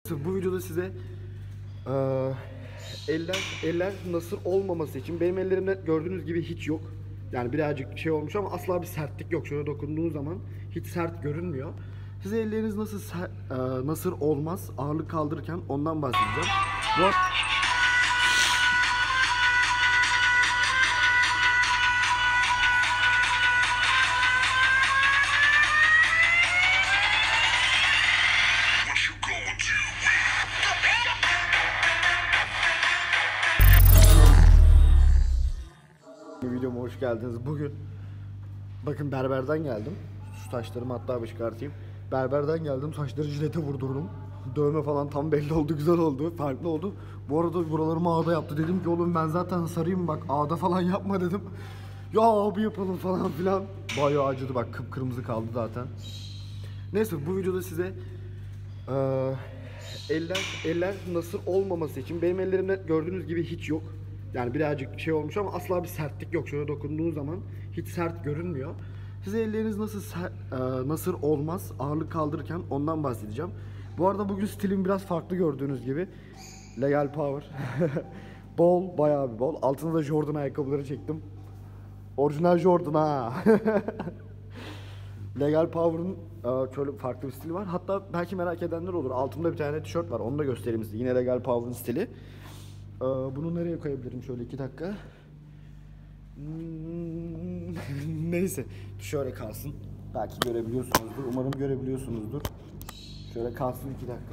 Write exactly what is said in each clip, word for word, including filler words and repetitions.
Bu videoda size e, eller eller nasır olmaması için, benim ellerimde gördüğünüz gibi hiç yok. Yani birazcık şey olmuş ama asla bir sertlik yok. Şöyle dokunduğunuz zaman hiç sert görünmüyor. Size elleriniz nasıl ser, e, nasır olmaz ağırlık kaldırırken ondan bahsedeceğim. Bu videoma hoş geldiniz. Bugün bakın berberden geldim. Şu saçlarımı hatta bir çıkartayım. Berberden geldim, saçları jilete vurdurdum. Dövme falan tam belli oldu, güzel oldu, farklı oldu. Bu arada buralarımı ağda yaptı. Dedim ki oğlum ben zaten sarayım, bak ağda falan yapma dedim. Ya abi yapalım falan filan. Bayağı acıdı, bak kıpkırmızı kaldı zaten. Neyse, bu videoda size e, eller eller nasır olmaması için, benim ellerimde gördüğünüz gibi hiç yok. Yani birazcık şey olmuş ama asla bir sertlik yok. Şöyle dokunduğunuz zaman hiç sert görünmüyor. Size elleriniz nasıl ser, e, nasır olmaz ağırlık kaldırırken ondan bahsedeceğim. Bu arada bugün stilim biraz farklı, gördüğünüz gibi. Legal Power. Bol, bayağı bir bol. Altına da Jordan ayakkabıları çektim. Orijinal Jordan ha. Legal Power'ın e, şöyle farklı bir stili var. Hatta belki merak edenler olur. Altımda bir tane tişört var. Onu da göstereyim size. Yine Legal Power'ın stili. E, bunu nereye koyabilirim? Şöyle iki dakika. Hmm, neyse. Şöyle kalsın. Belki görebiliyorsunuzdur. Umarım görebiliyorsunuzdur. Şöyle kalsın iki dakika.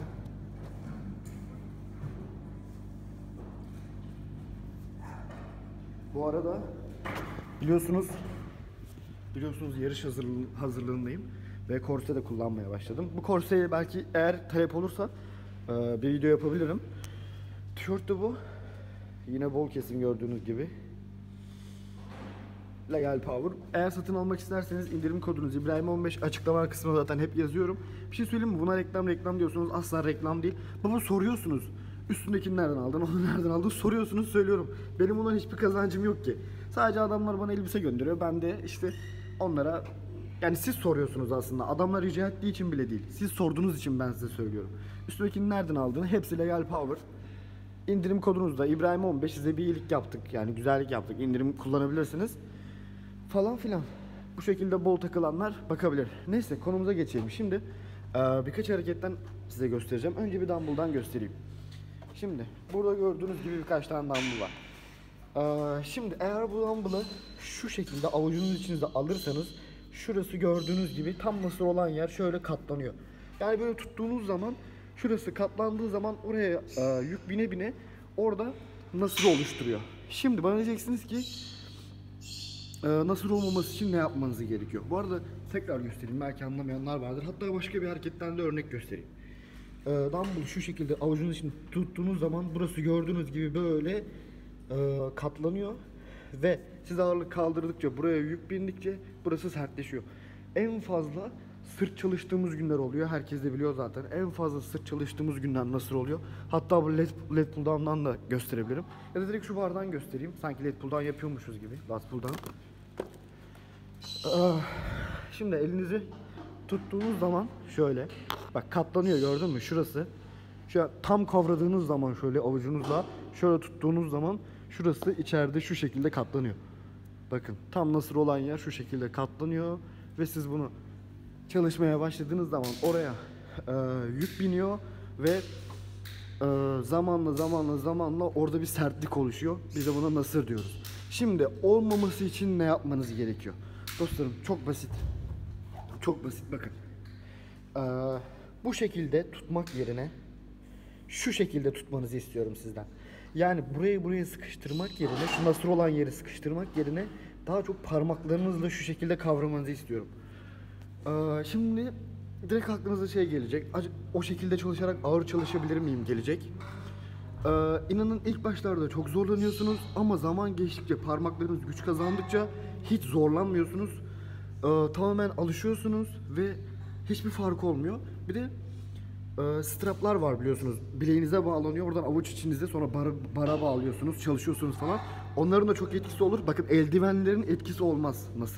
Bu arada biliyorsunuz biliyorsunuz yarış hazırlığın, hazırlığındayım ve korse de kullanmaya başladım. Bu korseye belki eğer talep olursa e, bir video yapabilirim. Tişört de bu. Yine bol kesim, gördüğünüz gibi. Legal Power. Eğer satın almak isterseniz indirim kodunuz İbrahim on beş, açıklama kısmına zaten hep yazıyorum. Bir şey söyleyeyim mi? Buna reklam reklam diyorsunuz. Asla reklam değil. Baba soruyorsunuz. Üstündekini nereden aldın? Onu nereden aldın? Soruyorsunuz, söylüyorum. Benim bundan hiçbir kazancım yok ki. Sadece adamlar bana elbise gönderiyor. Ben de işte onlara, yani siz soruyorsunuz aslında. Adamlar rica ettiği için bile değil. Siz sorduğunuz için ben size söylüyorum. Üstündekini nereden aldığını hepsi Legal Power. İndirim kodunuzda İbrahim on beş, size bir iyilik yaptık. Yani güzellik yaptık. İndirim kullanabilirsiniz. Falan filan. Bu şekilde bol takılanlar bakabilir. Neyse, konumuza geçelim. Şimdi e, birkaç hareketten size göstereceğim. Önce bir dumbbell'dan göstereyim. Şimdi burada gördüğünüz gibi birkaç tane dumbbell var. E, şimdi eğer bu dumbbell'ı şu şekilde avucunuz içinizde alırsanız, şurası gördüğünüz gibi tam nasır olan yer şöyle katlanıyor. Yani böyle tuttuğunuz zaman, şurası katlandığı zaman oraya e, yük bine bine orada nasır oluşturuyor. Şimdi bana diyeceksiniz ki Ee, nasır olmaması için ne yapmanız gerekiyor? Bu arada tekrar göstereyim, belki anlamayanlar vardır. Hatta başka bir hareketten de örnek göstereyim. Ee, dumbbell şu şekilde avucunuz için tuttuğunuz zaman burası gördüğünüz gibi böyle e, katlanıyor ve siz ağırlık kaldırdıkça, buraya yük bindikçe burası sertleşiyor. En fazla sırt çalıştığımız günler oluyor. Herkes de biliyor zaten. En fazla sırt çalıştığımız günler nasır oluyor. Hatta bu led, led pull down'dan da gösterebilirim. Ya da direkt şu bardan göstereyim. Sanki led pull down yapıyormuşuz gibi. Lat pull down. Şimdi elinizi tuttuğunuz zaman şöyle, bak katlanıyor, gördün mü? Şurası. Şöyle tam kavradığınız zaman, şöyle avucunuzla şöyle tuttuğunuz zaman şurası içeride şu şekilde katlanıyor. Bakın, tam nasır olan yer şu şekilde katlanıyor ve siz bunu çalışmaya başladığınız zaman oraya e, yük biniyor ve e, zamanla zamanla zamanla orada bir sertlik oluşuyor. Biz de buna nasır diyoruz. Şimdi olmaması için ne yapmanız gerekiyor? Dostlarım, çok basit. Çok basit, bakın. Ee, bu şekilde tutmak yerine şu şekilde tutmanızı istiyorum sizden. Yani burayı buraya sıkıştırmak yerine, şu nasır olan yeri sıkıştırmak yerine daha çok parmaklarınızla şu şekilde kavramanızı istiyorum. Ee, şimdi direkt aklınıza şey gelecek. O şekilde çalışarak ağır çalışabilir miyim gelecek. Ee, inanın ilk başlarda çok zorlanıyorsunuz ama zaman geçtikçe, parmaklarınız güç kazandıkça hiç zorlanmıyorsunuz. Ee, tamamen alışıyorsunuz ve hiçbir fark olmuyor. Bir de e, straplar var biliyorsunuz. Bileğinize bağlanıyor. Oradan avuç içinizde, sonra bara, bara bağlıyorsunuz, çalışıyorsunuz falan. Onların da çok etkisi olur. Bakın, eldivenlerin etkisi olmaz nasıra.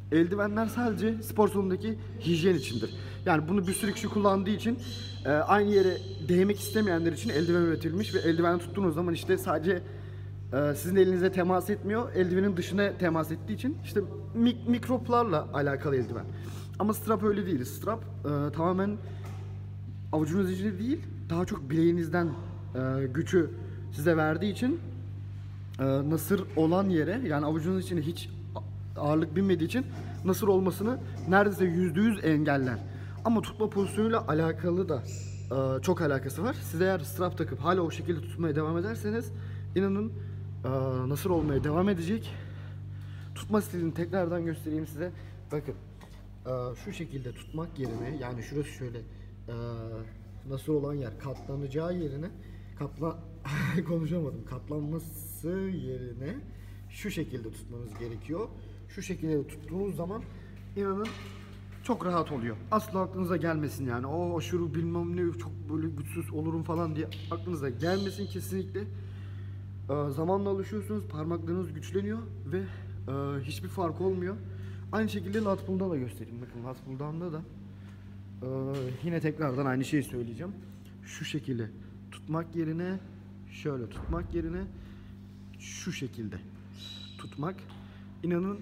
Eldivenler sadece spor salonundaki hijyen içindir. Yani bunu bir sürü kişi kullandığı için e, aynı yere değmek istemeyenler için eldiven üretilmiş ve eldiven tuttuğunuz zaman işte sadece e, sizin elinize temas etmiyor, eldivenin dışına temas ettiği için işte mik- mikroplarla alakalı eldiven. Ama strap öyle değil. Strap e, tamamen avucunuz içinde değil, daha çok bileğinizden e, gücü size verdiği için e, nasır olan yere, yani avucunuz içine hiç ağırlık binmediği için nasır olmasını neredeyse yüzde yüz engeller. Ama tutma pozisyonuyla alakalı da e, çok alakası var. Siz eğer strap takıp hala o şekilde tutmaya devam ederseniz inanın e, nasır olmaya devam edecek. Tutma stilini tekrardan göstereyim size. Bakın e, şu şekilde tutmak yerine, yani şurası şöyle e, nasır olan yer katlanacağı yerine katla konuşamadım katlanması yerine şu şekilde tutmanız gerekiyor. Şu şekilde tuttuğunuz zaman inanın çok rahat oluyor. Asla aklınıza gelmesin yani. O aşırı bilmem ne çok böyle güçsüz olurum falan diye aklınıza gelmesin kesinlikle. Ee, zamanla alışıyorsunuz, parmaklarınız güçleniyor ve e, hiçbir fark olmuyor. Aynı şekilde lat pull'da da göstereyim. Bakın lat pull'da da e, yine tekrardan aynı şeyi söyleyeceğim. Şu şekilde tutmak yerine şöyle tutmak yerine şu şekilde tutmak. İnanın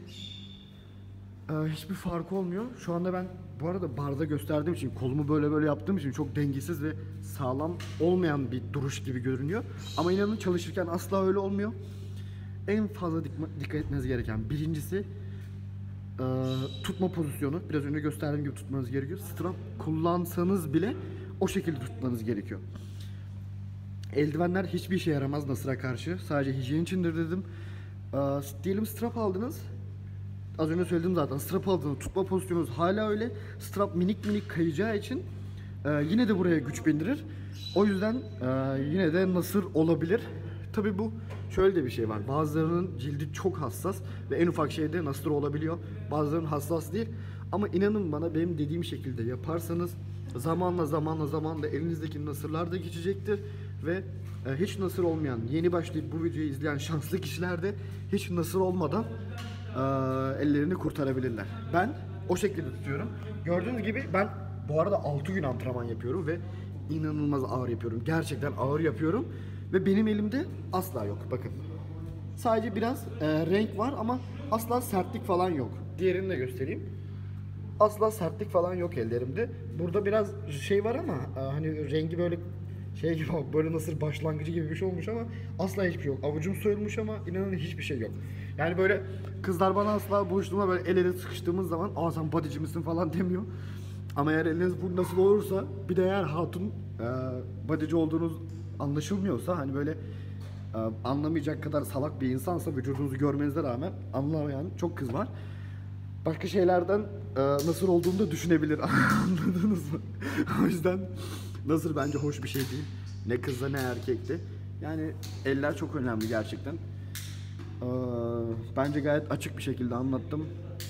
e, hiçbir fark olmuyor. Şu anda ben bu arada barda gösterdiğim için, kolumu böyle böyle yaptığım için çok dengesiz ve sağlam olmayan bir duruş gibi görünüyor. Ama inanın çalışırken asla öyle olmuyor. En fazla dikkat etmeniz gereken birincisi e, tutma pozisyonu. Biraz önce gösterdiğim gibi tutmanız gerekiyor. Strap kullansanız bile o şekilde tutmanız gerekiyor. Eldivenler hiçbir işe yaramaz nasıra karşı. Sadece hijyen içindir dedim. Ee, diyelim strap aldınız. Az önce söyledim zaten. Strap aldınız. Tutma pozisyonunuz hala öyle. Strap minik minik kayacağı için e, yine de buraya güç bindirir. O yüzden e, yine de nasır olabilir. Tabi bu şöyle de bir şey var. Bazılarının cildi çok hassas ve en ufak şeyde nasır olabiliyor. Bazılarının hassas değil. Ama inanın bana, benim dediğim şekilde yaparsanız zamanla zamanla zamanla elinizdeki nasırlar da geçecektir. Ve e, hiç nasır olmayan, yeni başlayıp bu videoyu izleyen şanslı kişiler de hiç nasır olmadan e, ellerini kurtarabilirler. Ben o şekilde tutuyorum. Gördüğünüz gibi ben bu arada altı gün antrenman yapıyorum ve inanılmaz ağır yapıyorum. Gerçekten ağır yapıyorum ve benim elimde asla yok. Bakın. Sadece biraz e, renk var ama asla sertlik falan yok. Diğerini de göstereyim. Asla sertlik falan yok ellerimde. Burada biraz şey var ama e, hani rengi böyle şey gibi, böyle nasıl başlangıcı gibi bir şey olmuş ama asla hiçbir şey yok. Avucum soyulmuş ama inanın hiçbir şey yok. Yani böyle kızlar bana asla buluştuğumda böyle el ele sıkıştığımız zaman aa sen bodyci misin falan demiyor. Ama eğer eliniz bu nasıl olursa, bir de eğer hatun e, bodyci olduğunuz anlaşılmıyorsa, hani böyle e, anlamayacak kadar salak bir insansa, vücudunuzu görmenize rağmen anlamayan çok kız var. Başka şeylerden e, nasıl olduğunu da düşünebilir. Anladınız mı? O yüzden nasır bence hoş bir şey değil. Ne kızda ne erkekte. Yani eller çok önemli gerçekten. Ee, bence gayet açık bir şekilde anlattım.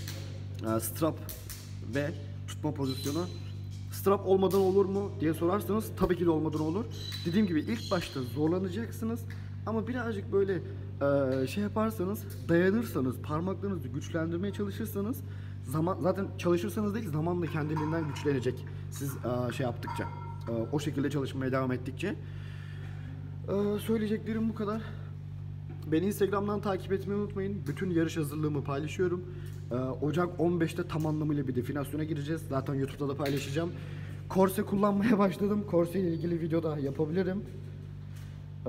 Ee, strap ve tutma pozisyonu. Strap olmadan olur mu diye sorarsanız tabii ki de olmadan olur. Dediğim gibi ilk başta zorlanacaksınız. Ama birazcık böyle e, şey yaparsanız, dayanırsanız, parmaklarınızı güçlendirmeye çalışırsanız, zaman zaten çalışırsanız değil, zamanla kendiliğinden güçlenecek. Siz e, şey yaptıkça. O şekilde çalışmaya devam ettikçe. Ee, söyleyeceklerim bu kadar. Beni Instagram'dan takip etmeyi unutmayın. Bütün yarış hazırlığımı paylaşıyorum. Ee, Ocak on beşte tam anlamıyla bir definasyona gireceğiz. Zaten YouTube'da da paylaşacağım. Corse kullanmaya başladım. Corse ile ilgili video da yapabilirim. Ee,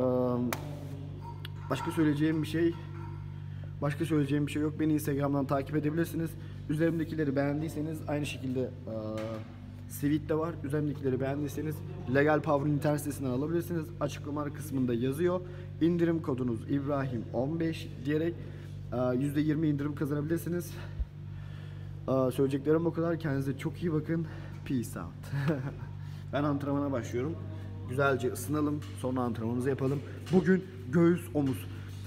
başka söyleyeceğim bir şey Başka söyleyeceğim bir şey yok. Beni Instagram'dan takip edebilirsiniz. Üzerimdekileri beğendiyseniz aynı şekilde e, Sweet de var. Üzerimdekileri beğendiyseniz Legal Power'ın internet sitesinden alabilirsiniz. Açıklama kısmında yazıyor. İndirim kodunuz İbrahim on beş diyerek yüzde yirmi indirim kazanabilirsiniz. Söyleyeceklerim bu kadar. Kendinize çok iyi bakın. Peace out. Ben antrenmana başlıyorum. Güzelce ısınalım. Sonra antrenmanımızı yapalım. Bugün göğüs, omuz.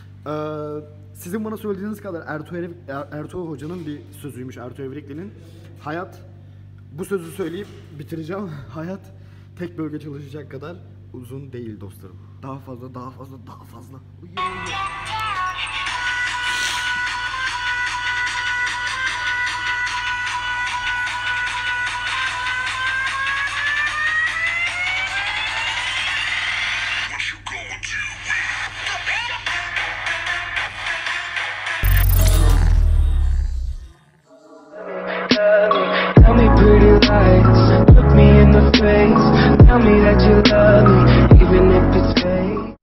Sizin bana söylediğiniz kadar Ertuğ, Ertuğ Hoca'nın bir sözüymüş. Ertuğ Evrikli'nin. Hayat, bu sözü söyleyip bitireceğim. Hayat tek bölge çalışacak kadar uzun değil dostlarım. Daha fazla, daha fazla, daha fazla. Uyuyor, uyuyor.